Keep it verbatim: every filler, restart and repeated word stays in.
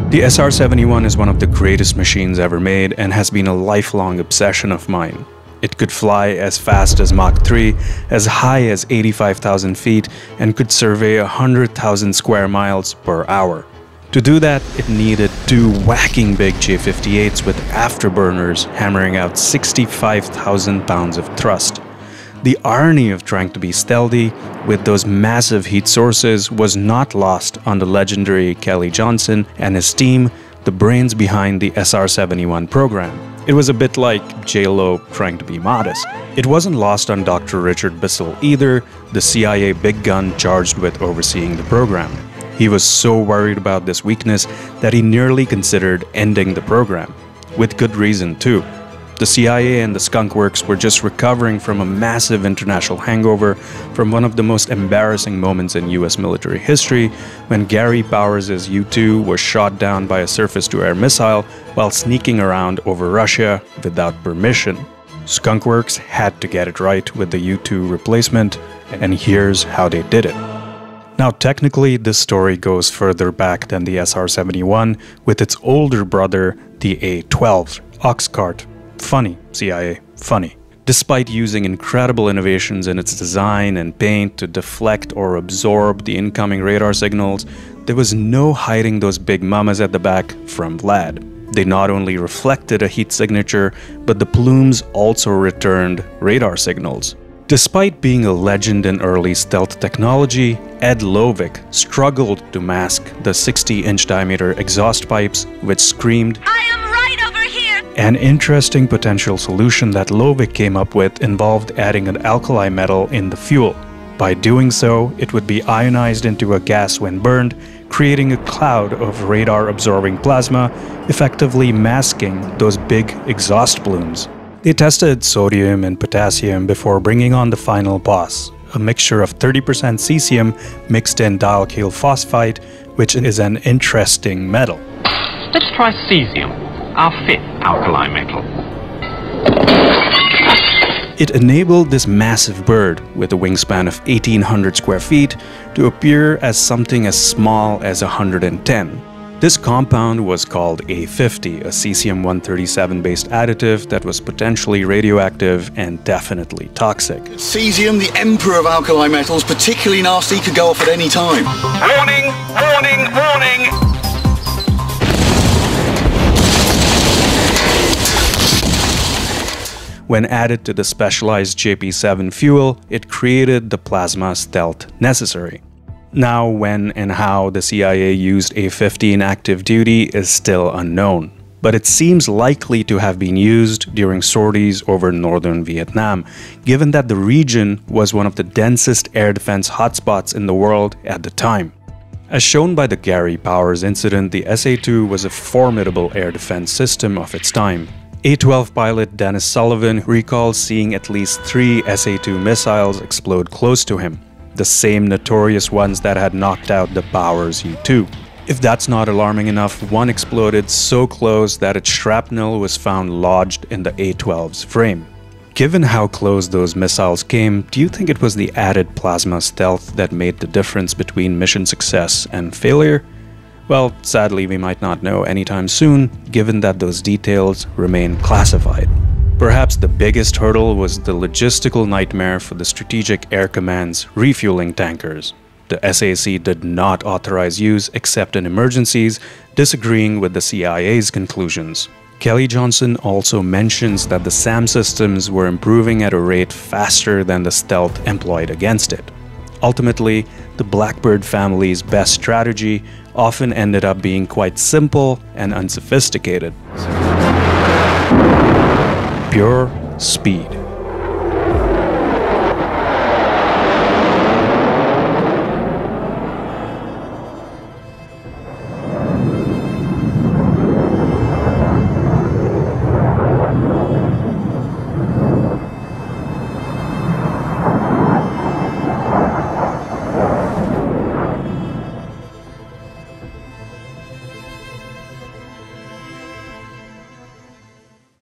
The S R seventy-one is one of the greatest machines ever made and has been a lifelong obsession of mine. It could fly as fast as Mach three, as high as eighty-five thousand feet, and could survey one hundred thousand square miles per hour. To do that, it needed two whacking big J fifty-eights with afterburners hammering out sixty-five thousand pounds of thrust. The irony of trying to be stealthy with those massive heat sources was not lost on the legendary Kelly Johnson and his team, the brains behind the S R seventy-one program. It was a bit like J Lo trying to be modest. It wasn't lost on Doctor Richard Bissell either, the C I A big gun charged with overseeing the program. He was so worried about this weakness that he nearly considered ending the program. With good reason too. The C I A and the Skunkworks were just recovering from a massive international hangover from one of the most embarrassing moments in U S military history, when Gary Powers' U two was shot down by a surface-to-air missile while sneaking around over Russia without permission. Skunkworks had to get it right with the U two replacement, and here's how they did it. Now, technically, this story goes further back than the S R seventy-one, with its older brother, the A twelve, Oxcart. Funny, C I A, funny. Despite using incredible innovations in its design and paint to deflect or absorb the incoming radar signals, there was no hiding those big mamas at the back from Vlad. They not only reflected a heat signature, but the plumes also returned radar signals. Despite being a legend in early stealth technology, Ed Lovick struggled to mask the sixty inch diameter exhaust pipes which screamed, "I am right over here!" An interesting potential solution that Lovick came up with involved adding an alkali metal in the fuel. By doing so, it would be ionized into a gas when burned, creating a cloud of radar-absorbing plasma, effectively masking those big exhaust plumes. They tested sodium and potassium before bringing on the final boss, a mixture of thirty percent cesium mixed in dialkyl phosphide, which is an interesting metal. Let's try cesium, our fifth alkali metal. It enabled this massive bird, with a wingspan of eighteen hundred square feet, to appear as something as small as one hundred ten. This compound was called A fifty, a cesium one thirty-seven based additive that was potentially radioactive and definitely toxic. Cesium, the emperor of alkali metals, particularly nasty, could go off at any time. Warning! Warning! Warning! When added to the specialized J P seven fuel, it created the plasma stealth necessary. Now, when and how the C I A used A fifty in active duty is still unknown, but it seems likely to have been used during sorties over northern Vietnam, given that the region was one of the densest air defense hotspots in the world at the time. As shown by the Gary Powers incident, the S A two was a formidable air defense system of its time. A twelve pilot Dennis Sullivan recalls seeing at least three S A two missiles explode close to him, the same notorious ones that had knocked out the Powers U two. If that's not alarming enough, one exploded so close that its shrapnel was found lodged in the A twelve's frame. Given how close those missiles came, do you think it was the added plasma stealth that made the difference between mission success and failure? Well, sadly, we might not know anytime soon, given that those details remain classified. Perhaps the biggest hurdle was the logistical nightmare for the Strategic Air Command's refueling tankers. The S A C did not authorize use except in emergencies, disagreeing with the C I A's conclusions. Kelly Johnson also mentions that the SAM systems were improving at a rate faster than the stealth employed against it. Ultimately, the Blackbird family's best strategy often ended up being quite simple and unsophisticated. Pure speed.